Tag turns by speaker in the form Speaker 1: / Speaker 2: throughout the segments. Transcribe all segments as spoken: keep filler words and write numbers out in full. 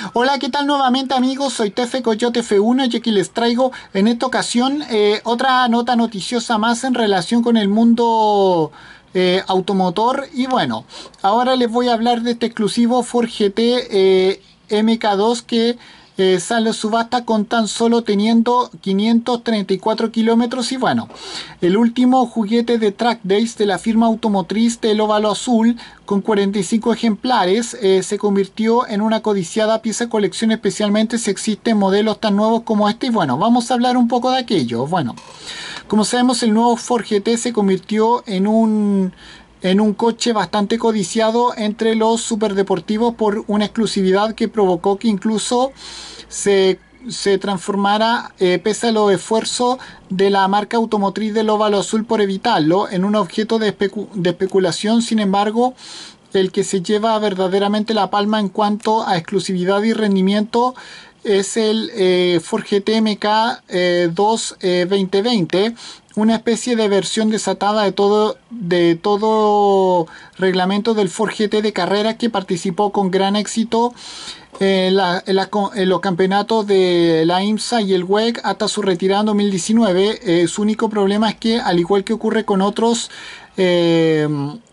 Speaker 1: Hola, ¿qué tal nuevamente amigos? Soy Tefe Coyote F uno y aquí les traigo en esta ocasión eh, otra nota noticiosa más en relación con el mundo eh, automotor. Y bueno, ahora les voy a hablar de este exclusivo Ford G T eh, M K dos que eh, sale a subasta con tan solo teniendo quinientos treinta y cuatro kilómetros. Y bueno, el último juguete de Track Days de la firma automotriz del Óvalo Azul, con cuarenta y cinco ejemplares, eh, se convirtió en una codiciada pieza de colección, especialmente si existen modelos tan nuevos como este. Y bueno, vamos a hablar un poco de aquello. Bueno, como sabemos, el nuevo Ford G T se convirtió en un en un coche bastante codiciado entre los superdeportivos por una exclusividad que provocó que incluso se, se transformara, eh, pese a los esfuerzos de la marca automotriz del Óvalo Azul por evitarlo, en un objeto de, especu de especulación. Sin embargo, el que se lleva verdaderamente la palma en cuanto a exclusividad y rendimiento es el eh, Ford G T M K dos eh, veinte veinte, una especie de versión desatada de todo, de todo reglamento del Ford G T de carrera, que participó con gran éxito en, la, en, la, en los campeonatos de la IMSA y el W E C hasta su retirada en dos mil diecinueve. Eh, su único problema es que, al igual que ocurre con otros eh,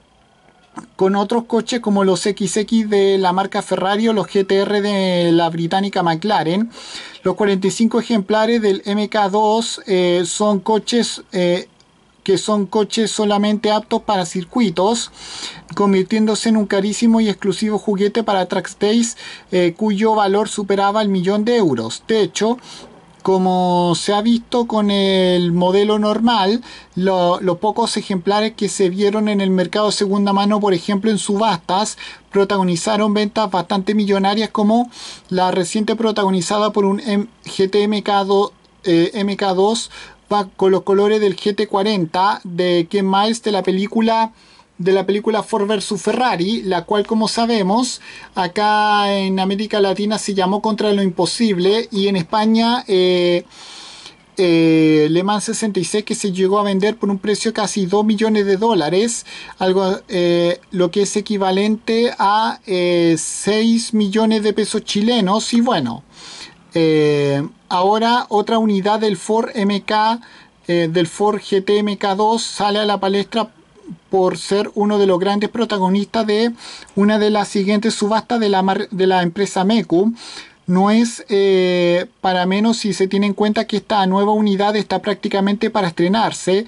Speaker 1: con otros coches como los X X de la marca Ferrari o los G T R de la británica McLaren, los cuarenta y cinco ejemplares del M K dos eh, son coches eh, que son coches solamente aptos para circuitos, convirtiéndose en un carísimo y exclusivo juguete para Track Days, eh, cuyo valor superaba el millón de euros. De hecho, como se ha visto con el modelo normal, lo, los pocos ejemplares que se vieron en el mercado de segunda mano, por ejemplo en subastas, protagonizaron ventas bastante millonarias, como la reciente protagonizada por un G T M K dos, eh, M K dos con los colores del G T cuarenta de Ken Miles de la película de la película Ford versus Ferrari, la cual, como sabemos, acá en América Latina se llamó Contra lo Imposible, y en España eh, eh, Le Mans sesenta y seis, que se llegó a vender por un precio de casi dos millones de dólares, algo eh, lo que es equivalente a eh, seis millones de pesos chilenos. Y bueno, eh, ahora otra unidad del Ford M K eh, del Ford G T M K dos sale a la palestra por ser uno de los grandes protagonistas de una de las siguientes subastas de la, de la empresa Mecu. No es eh, para menos si se tiene en cuenta que esta nueva unidad está prácticamente para estrenarse.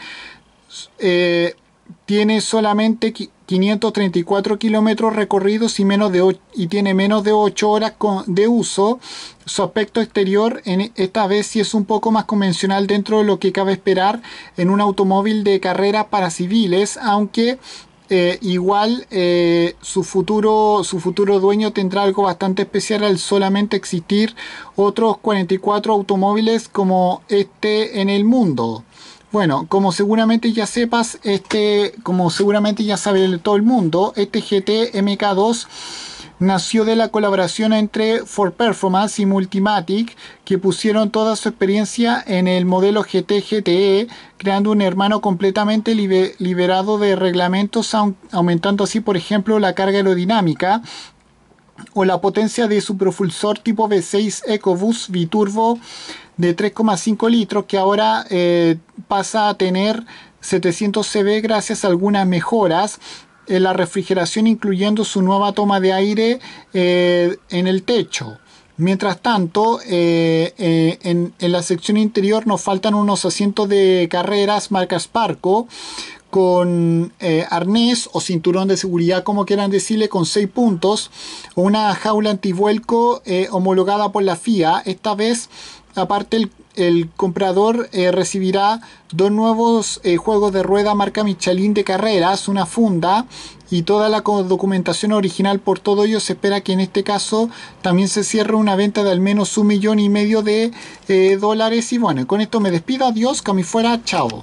Speaker 1: Eh, tiene solamente quinientos treinta y cuatro kilómetros recorridos y, menos de y tiene menos de ocho horas de uso. Su aspecto exterior en esta vez sí es un poco más convencional dentro de lo que cabe esperar en un automóvil de carrera para civiles, aunque eh, igual eh, su futuro su futuro dueño tendrá algo bastante especial al solamente existir otros cuarenta y cuatro automóviles como este en el mundo. Bueno, como seguramente ya sepas, este, como seguramente ya sabe todo el mundo, este G T M K dos nació de la colaboración entre Ford Performance y Multimatic, que pusieron toda su experiencia en el modelo G T G T E, creando un hermano completamente liber, liberado de reglamentos, aumentando así, por ejemplo, la carga aerodinámica o la potencia de su propulsor tipo V seis EcoBoost biturbo de tres coma cinco litros, que ahora eh, pasa a tener setecientos caballos gracias a algunas mejoras en la refrigeración, incluyendo su nueva toma de aire eh, en el techo. Mientras tanto, eh, eh, en, en la sección interior nos faltan unos asientos de carreras marca Sparco, con eh, arnés o cinturón de seguridad, como quieran decirle, con seis puntos, o una jaula antivuelco eh, homologada por la F I A. Esta vez, aparte, el, el comprador eh, recibirá dos nuevos eh, juegos de rueda marca Michelin de carreras, una funda y toda la documentación original. Por todo ello, se espera que en este caso también se cierre una venta de al menos un millón y medio de eh, dólares. Y bueno, con esto me despido. Adiós, que a mí fuera, chao.